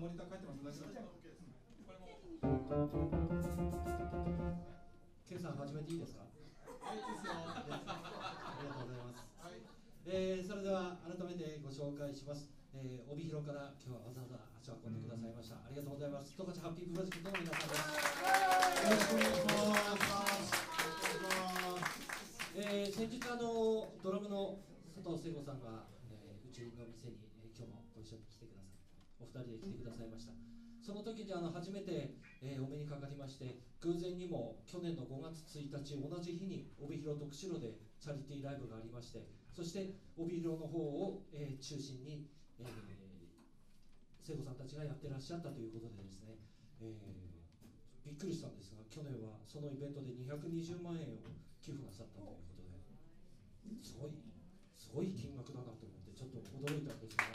モニター書いてます。大丈夫ですか？ ケイさん始めていいですか？ はい、いいですよ。 ありがとうございます。 はい。 それでは改めてご紹介します。帯広から今日はわざわざ足を運んでくださいました。ありがとうございます。十勝ハッピープロジェクトの皆さんです。よろしくお願いします。先日ドラムの佐藤聖子さんが、うちの店に、今日もご一緒に来てください。お二人で来てくださいました。その時に初めて、お目にかかりまして、偶然にも去年の5月1日同じ日に帯広と釧路でチャリティーライブがありまして、そして帯広の方を、中心に、聖子さんたちがやってらっしゃったということでですね、びっくりしたんですが、去年はそのイベントで220万円を寄付なさったということで、すごい金額だなと思ってちょっと驚いたんですが、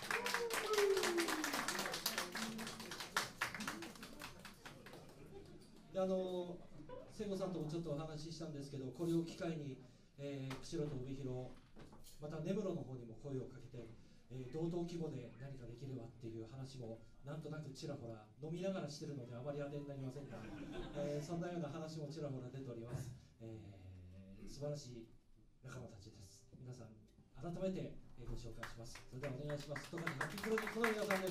聖子さんともちょっとお話ししたんですけど、これを機会に、釧路と帯広、また根室の方にも声をかけて、同等規模で何かできればっていう話もなんとなくちらほら飲みながらしてるのであまり当てになりませんが、そんなような話もちらほら出ております。素晴らしい仲間たちです。皆さん改めてご紹介します。それではお願いします。十勝ハッピープロジェクトの皆さんです。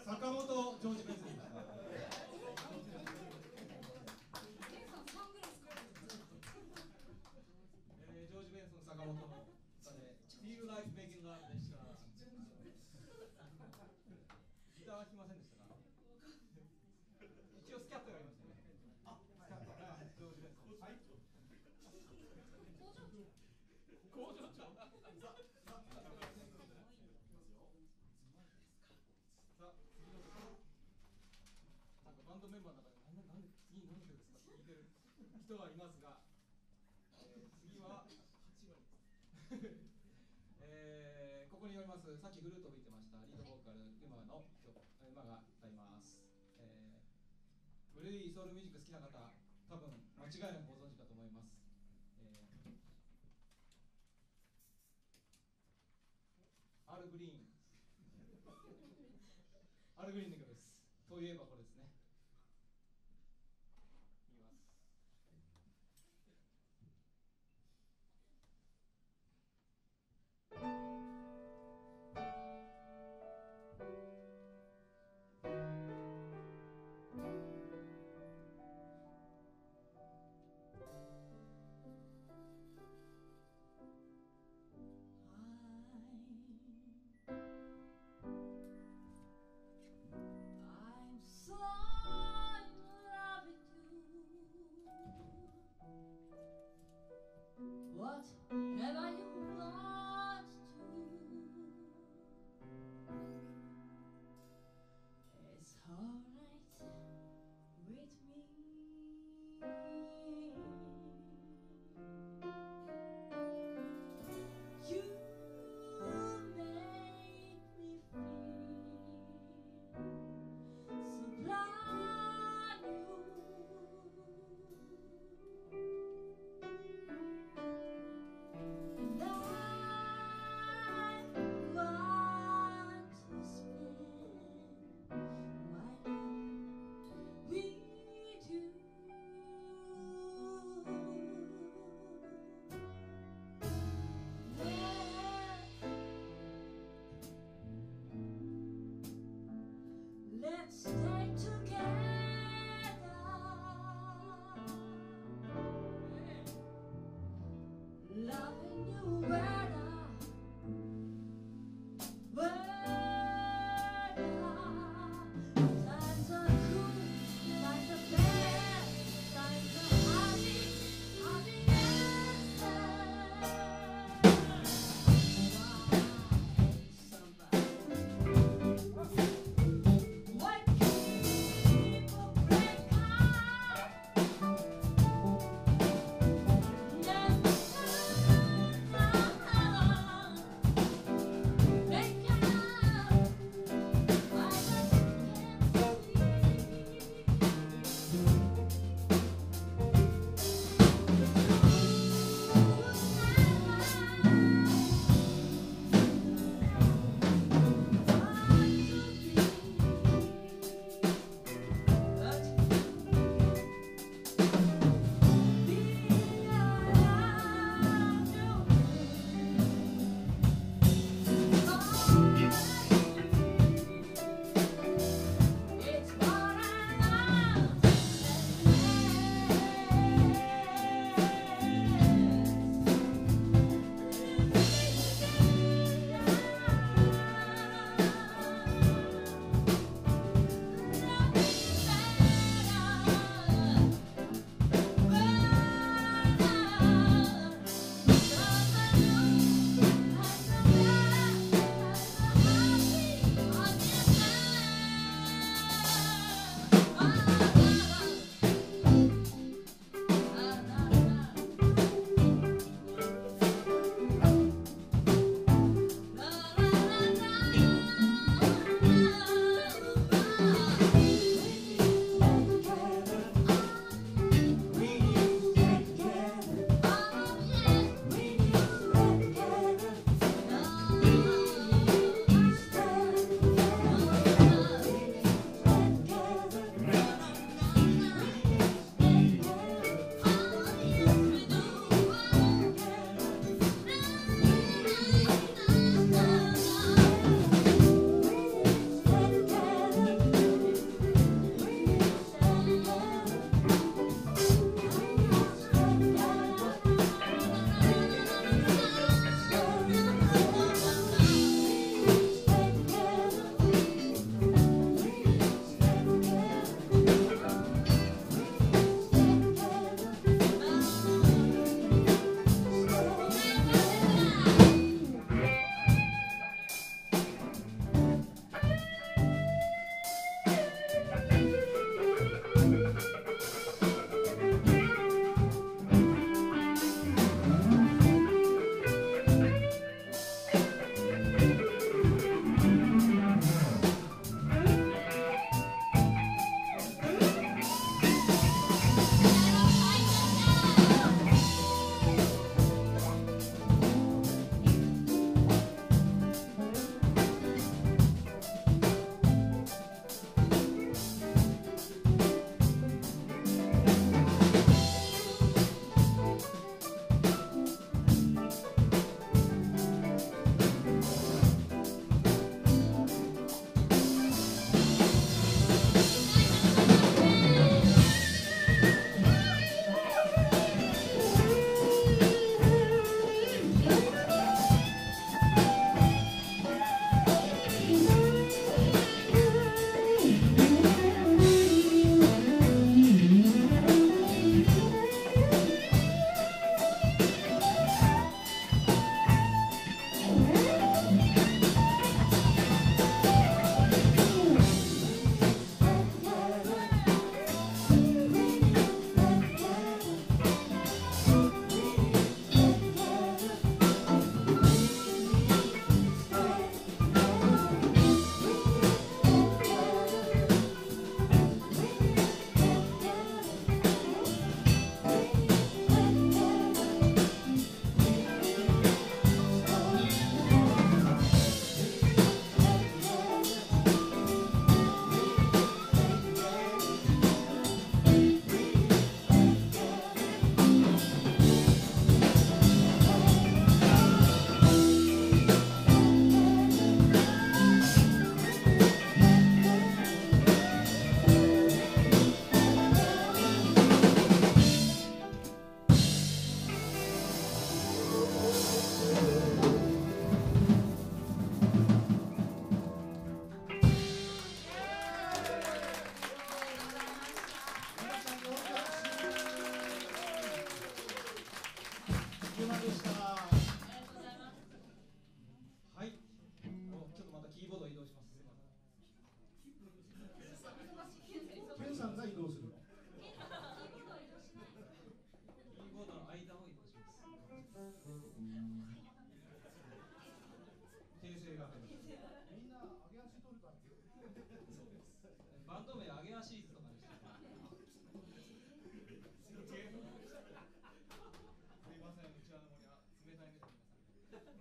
坂本ジョージ・ベンソンでした。ジョージ・ベンソン、坂本の歌で Feel Like Making Love でした。ギターは弾きませんでしたか？一応スキャットがありましたね。あ、スキャットがジョージ・ベンソン。はい。工場長。バンドメンバーの中でなんで次何の曲ですかって聞いてる人はいますが、次は8割ですここにおります、さっきフルートを吹いてましたリードボーカル馬が歌います、古いソウルミュージック好きな方、多分間違いなくご存知かと思います、アル・グリーンアル・グリーンの曲です。といえばこれですね。 Whatever you want to, it's alright with me. You make me feel so brand new. And I want to spend my life with you. Let's stay together, loving you better. Times are cool, times are bad, times are happy, Why somebody? What can バンド名アゲアシーズとかでしたね。 すいません、うちわの森は冷たい目で皆さん。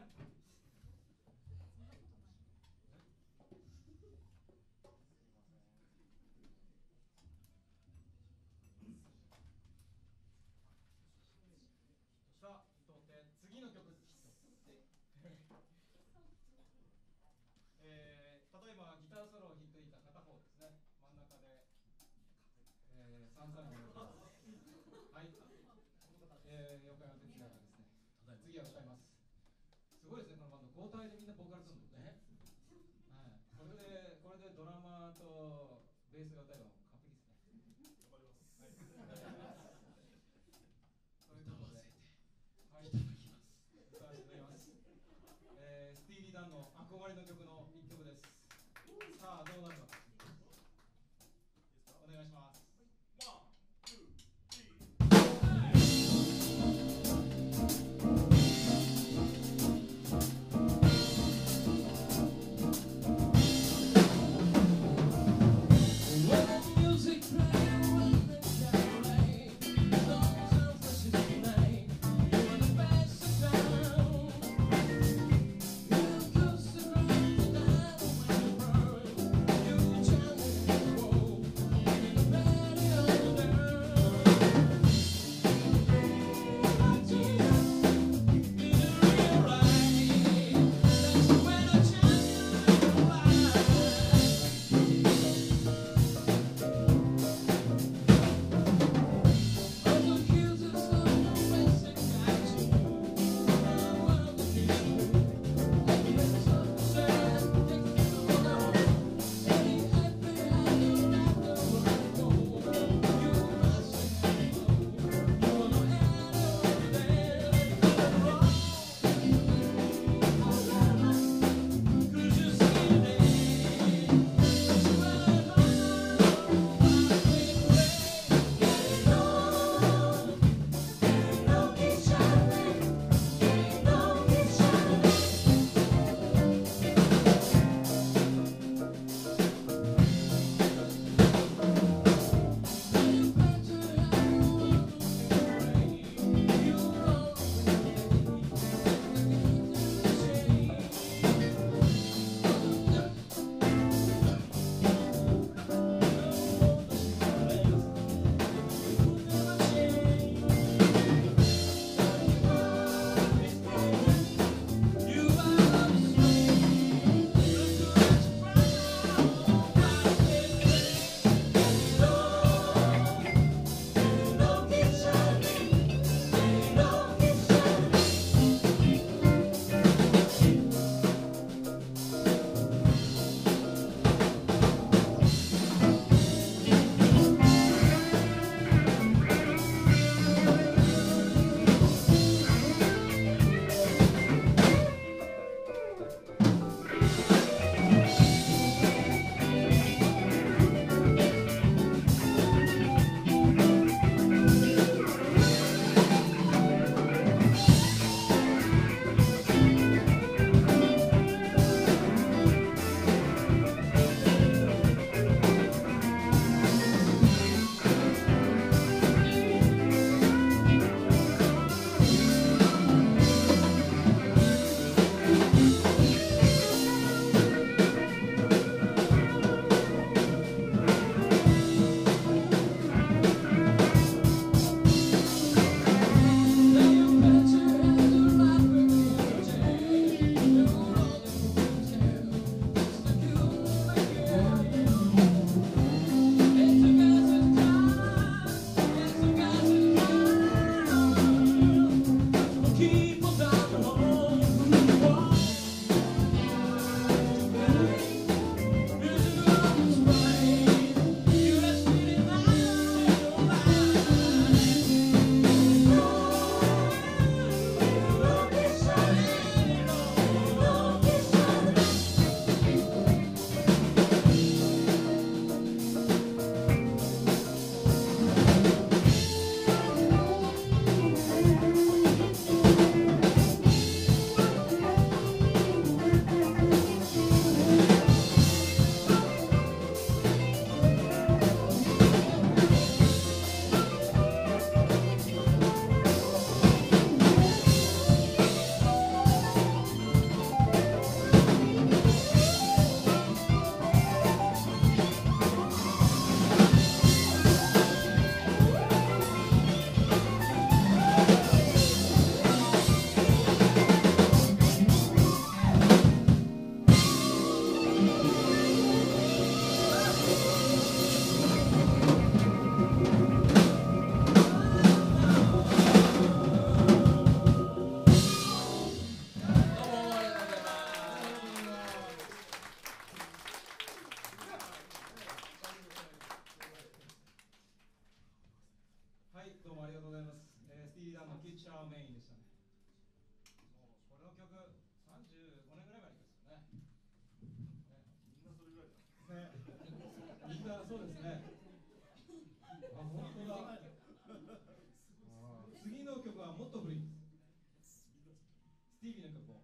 さあ、とって次の曲例えばギターソロを弾いていた片方ですね、真ん中で、3歳のはい、横山哲也がですね、次は歌います。すごいですね、このバンド、交代でみんなボーカルするんですね。はい、これでドラマーとベースが歌えば完璧ですね。頑張ります。はい。ということで、はい、いただきます。歌わせていただきます。スティーリー・ダンの憧れの曲の1曲です。さあ、どうなるのか。お願いします。 You そうですね。あ、本当だ。次の曲はもっと古いです。スティービーの曲を。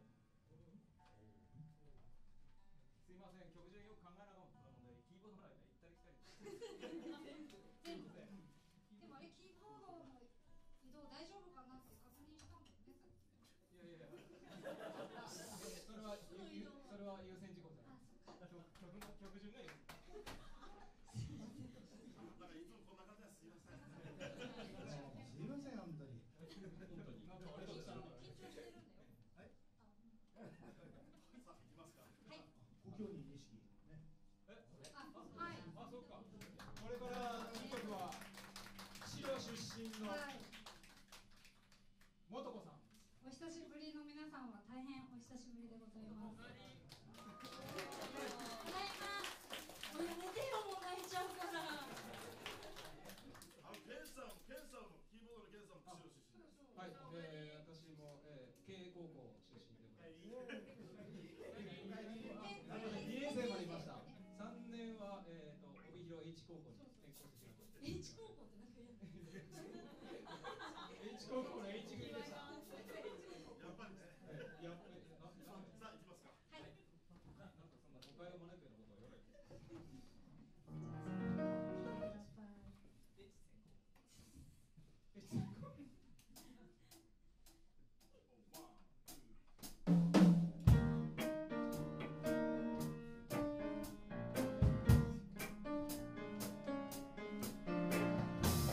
すいません、曲順よく考えながらったので、キーボードの間行ったり来たり。 全部でもあれキーボードの移動大丈夫かなって確認したもんね。 いやいやいや。それは優先事項じゃない。曲順がいい。 なんかいつもこんな感じですいません。 すいません、本当に。 なんで俺としたの。 緊張してるんだよ。 はい。 さあ行きますか。 はい。 故郷に意識ね。 はい。 あ、そっか。これからいい曲は白出身のもとこさん。 お久しぶりの皆さんは大変お久しぶりでございます。ただいま。もうやめてよ、もう泣いちゃうから。 ケンさんもキーボードのケンさんも釧路出身です。 はい、私も、経営高校出身でございます。なので2年生までいました。3年は帯広 H 高校に転校してしまいました。 H 高校ってなんかやる。 H 高校の H 組でした。 やっぱりね。さあ行きますか。 はい。 なんかそんな誤解を招くようなことを言わないで。 「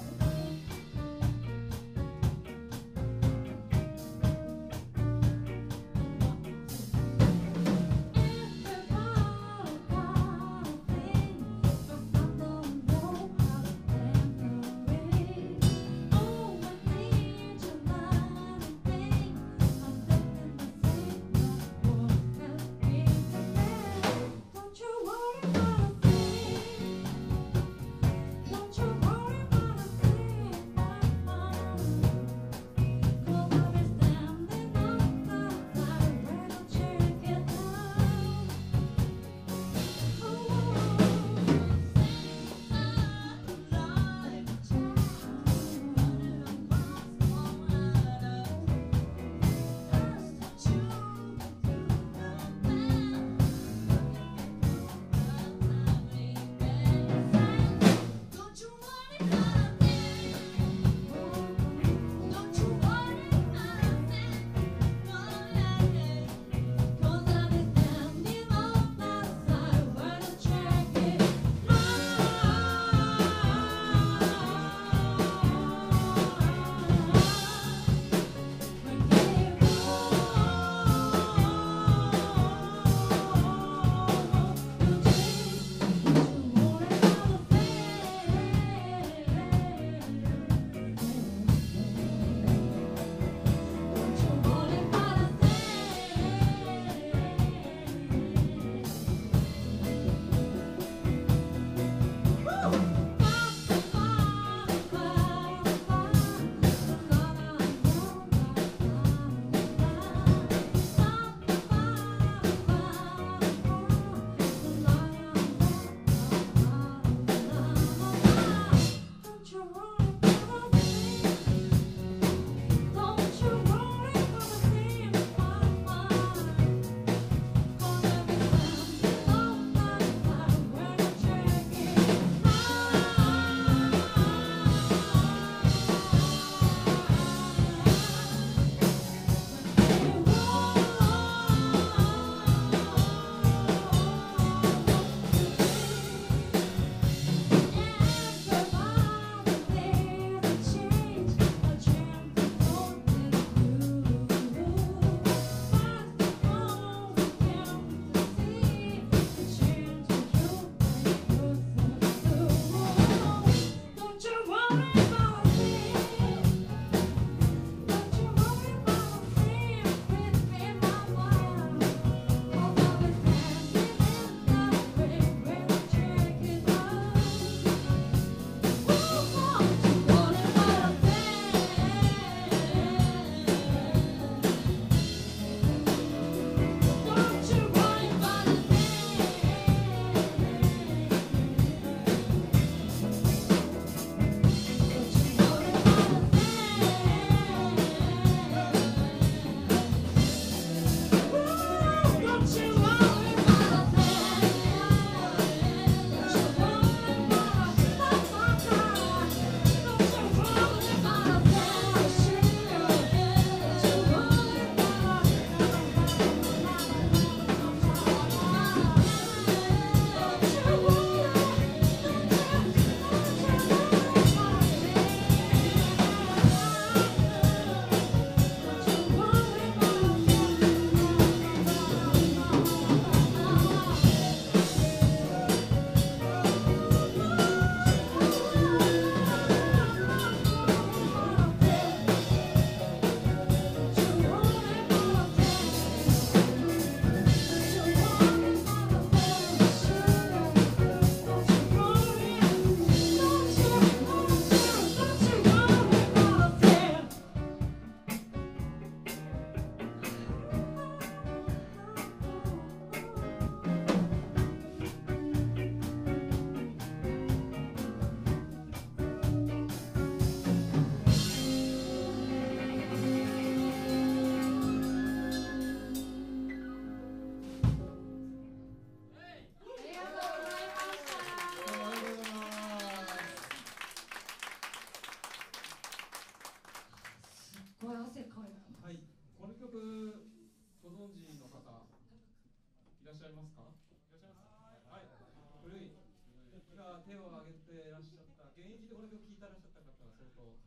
今手を挙げてらっしゃった現役でこの曲聴いてらっしゃった方は相当、お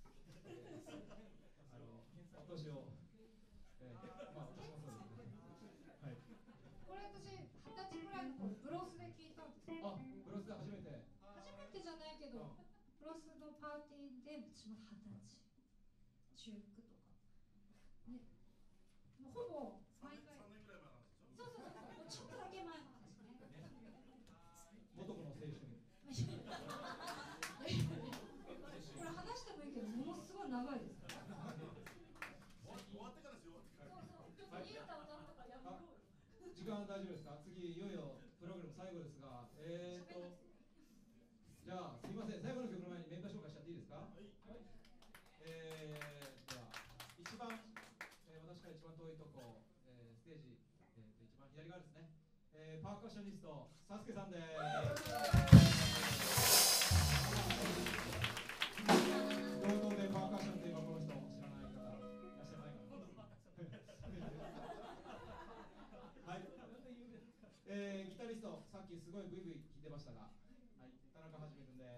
年を、まあ私もそうですね。はい。 これ私20歳くらいの頃ブロスで聞いたんですよ。 あ、ブロスで初めて。 じゃないけど、ブロスのパーティーで私も20歳、中服とかね、もうほぼ毎回。 3年ぐらい前の話でしょ。 そうそうそう、もうちょっとだけ前の話ね。 元子の青春。 これ話してもいいけど、ものすごい長いですから。 終わってからですよ。 そうそう、ちょっといい歌歌うとかやめろよ。 時間大丈夫ですか？次いよいよプログラム最後ですが、じゃあすみません、最後の曲の前にメンバー紹介しちゃっていいですか？はい。では一番、私から一番遠いとこ、ステージ、一番左側ですね。パーカッショニストサスケさんです。同等でパーカッションといえばこの人知らない方いらっしゃらないかな。はい。ギタリストさっきすごいブイブイ聞いてましたが、はい、田中はじめくんです。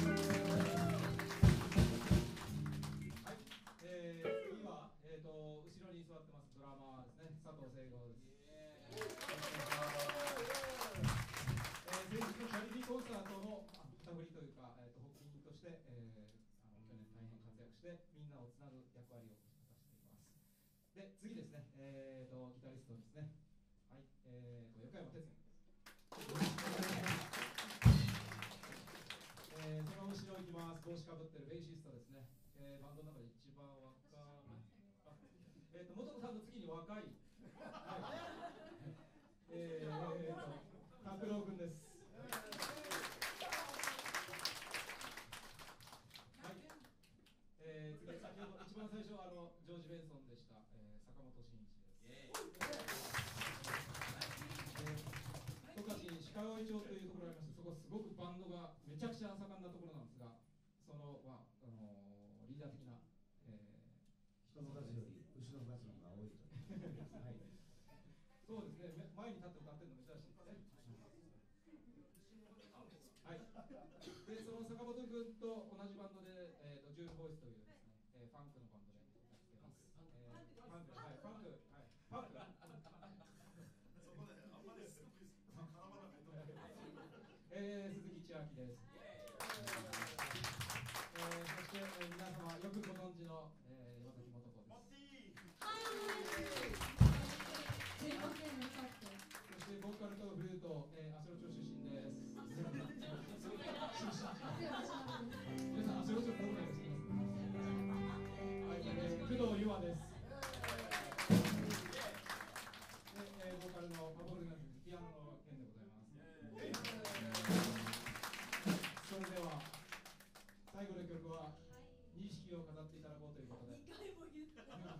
はい。次は後ろに座ってますドラマーですね、佐藤聖吾です。先日のチャリティーコンサートの旗振りというか、発起人として、去年大変活躍してみんなをつなぐ役割を果たしています。で次ですね、ギタリストですね。はい、横山哲也。その後ろ行きます。帽子かぶってるベーシストですね。バンドの中で一番若い。元子さんの次に若い。はい。拓郎くんです。はい。次先ほど一番最初ジョージ・ベンソンでした、坂本慎一です。十勝に鹿追町というところがありまして、そこすごくバンドがめちゃくちゃ盛んなところなんですが、そのリーダー的な、 人の数より後ろの数の方が多いというはい。 そうですね、前に立って歌ってるの珍しいですね。はい。でその坂本君と同じバンドで、ジューンボイスというですね、ファンクのバンドでやってます。ファンク、はい、ファンク、はい、ファンク。 そこであんまり絡まなかった。 鈴木千秋です。そして、皆様よくご存知の、岩崎素子です。 はい。すいません、なさって。 そしてボーカルとフルート、阿蘇町出身です。皆さん阿蘇町公演をしています。はい、工藤優愛です。で、ボーカルのパフォーマンスピアノの件でございます。それでは最後の曲は錦を飾っていただこうということで。2回も言った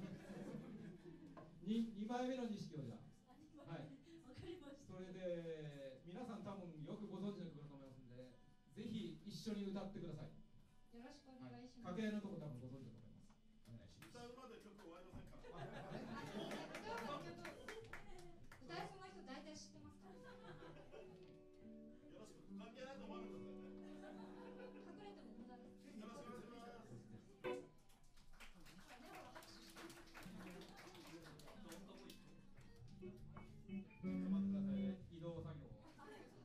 。2枚目の錦をじゃあ。はい。わかりました。それで皆さん多分よくご存知の曲だと思いますので、ぜひ一緒に歌ってください。 よろしくお願いします。 掛け合いのとこ多分ご存知だと思います。お願いします。 歌うまで曲終わりませんから。 歌いそうな人大体知ってますから。 よろしく。関係ないと思わないでくださいね。 隠れても無駄です。 よろしくお願いします。 頑張ってくださいね。移動作業を。おし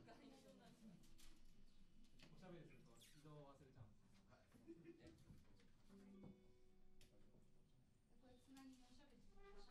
ゃべりすると移動を忘れちゃうんです。 これつなぎでおしゃべり。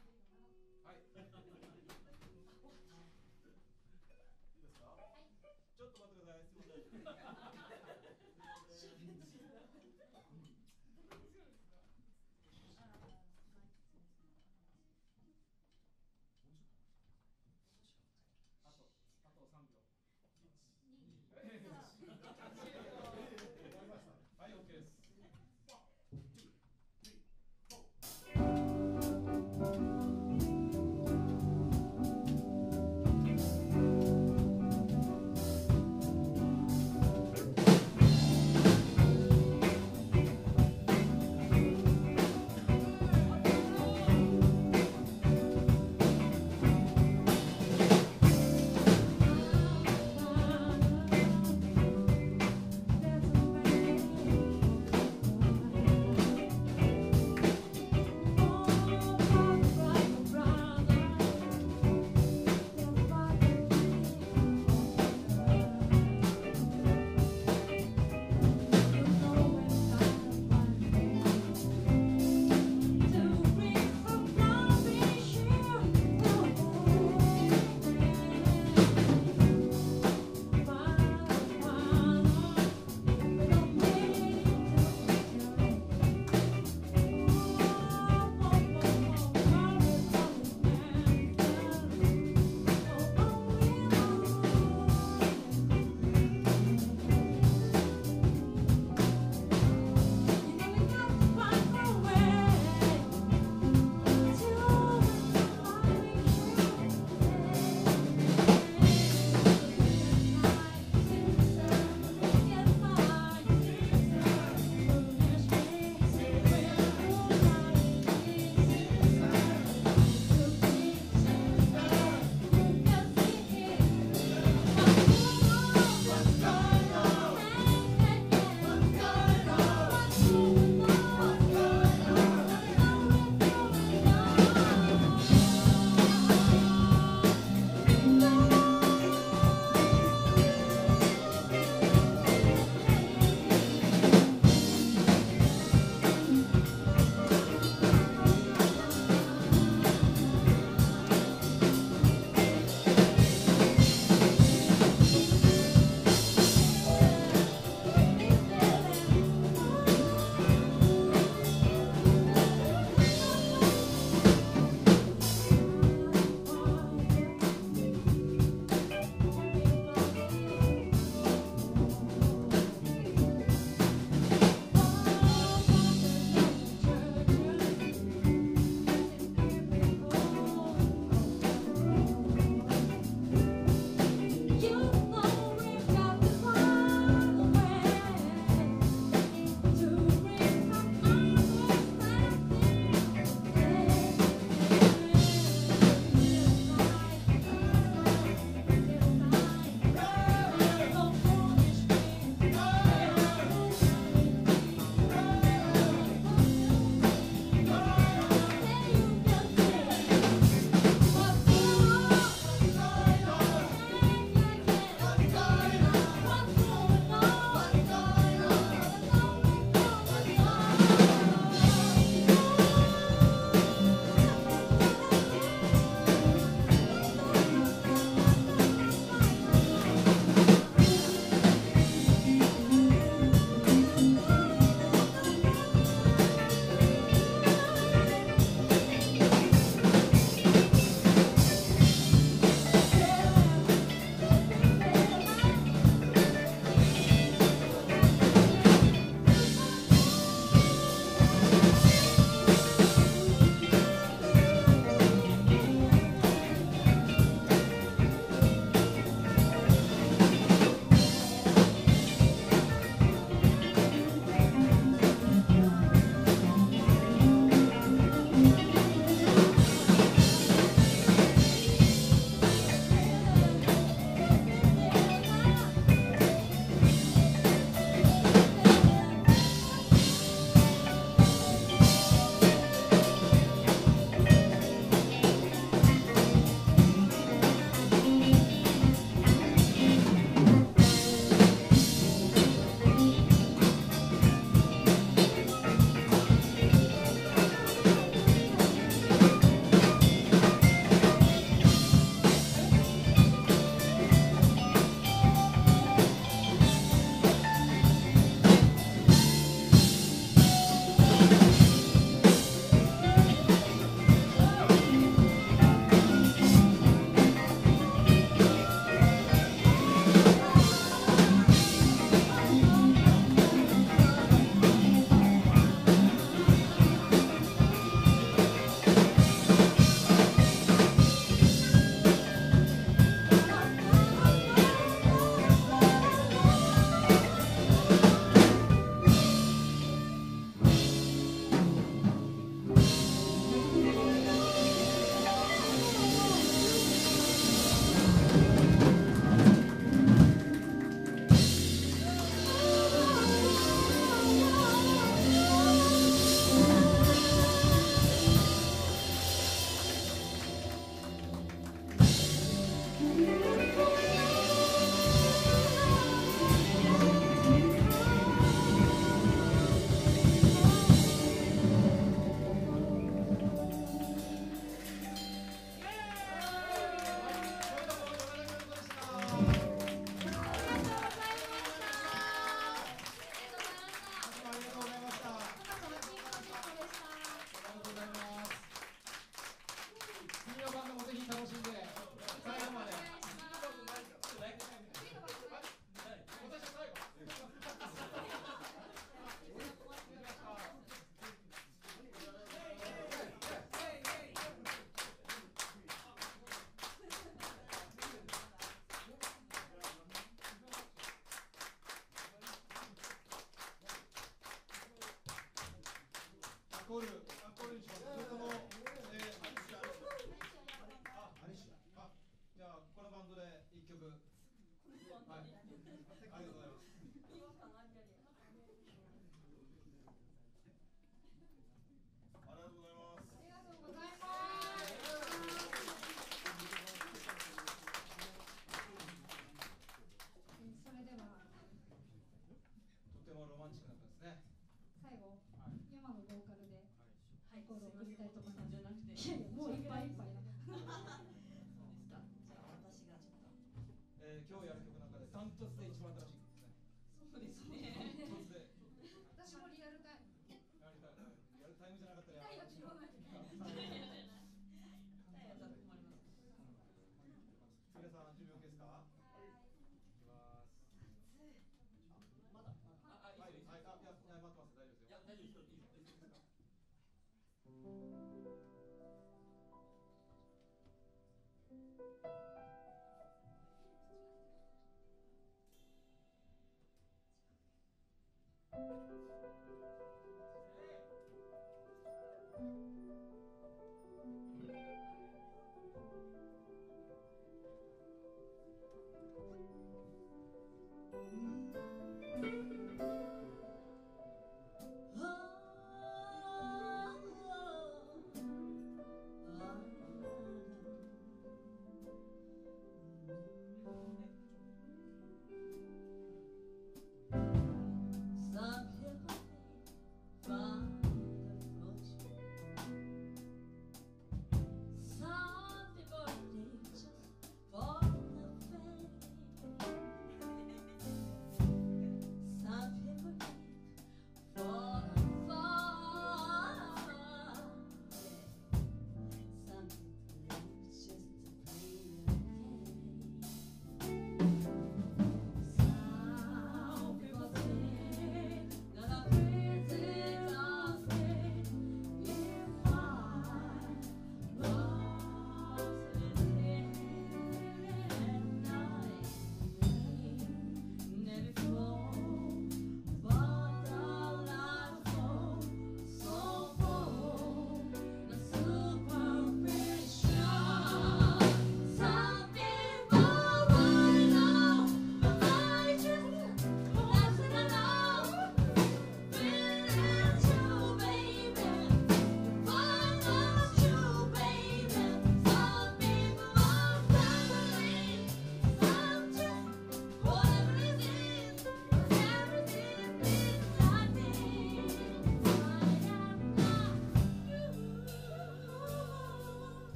三片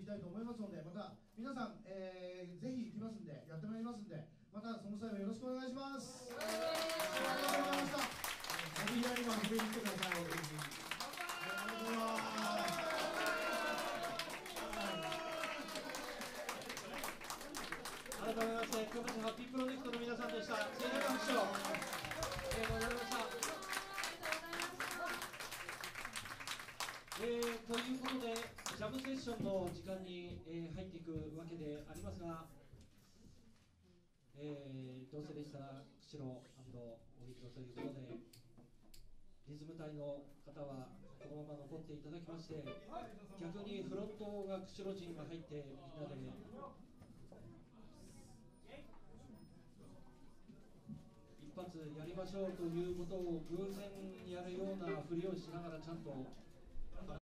たいと思いますので、また皆さん、ぜひ行きますんで、やってまいりますんで、またその際はよろしくお願いします。ありがとうございました。お見合いにも遊びに来てください。ありがとうございます。 改めまして、今日ハッピープロジェクトの皆さんでした。盛大な拍手を、ありがとうございました。ということで、ジャムセッションの時間に、入っていくわけでありますが、どうせでしたら、釧路帯広ということで、リズム隊の方はこのまま残っていただきまして、逆にフロントが釧路陣が入って、みんなで、一発やりましょうということを偶然やるようなふりをしながらちゃんと